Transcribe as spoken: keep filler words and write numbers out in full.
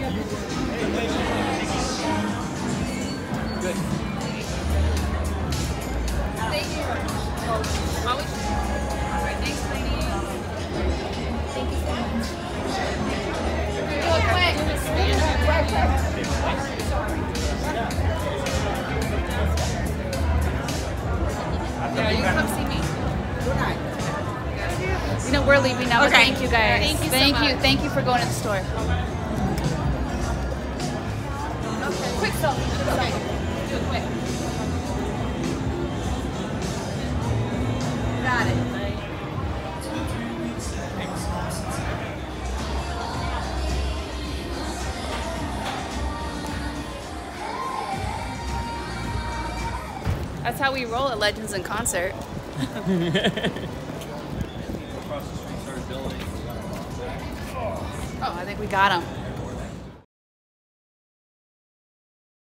Good. Thank you. Always. All right, thanks, lady. Thank you so much. Do it quick. Yeah, you come see me. You know, we're leaving now, but Okay. thank you guys. Thank you so Thank you. much. Thank you for going to the store. Okay. Quick selfie. Okay. Do it quick. Got it. That's how we roll at Legends in Concert. Across the street started building. Oh, I think we got him.